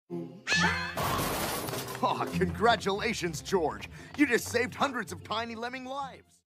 Oh, congratulations, George. You just saved hundreds of tiny lemming lives.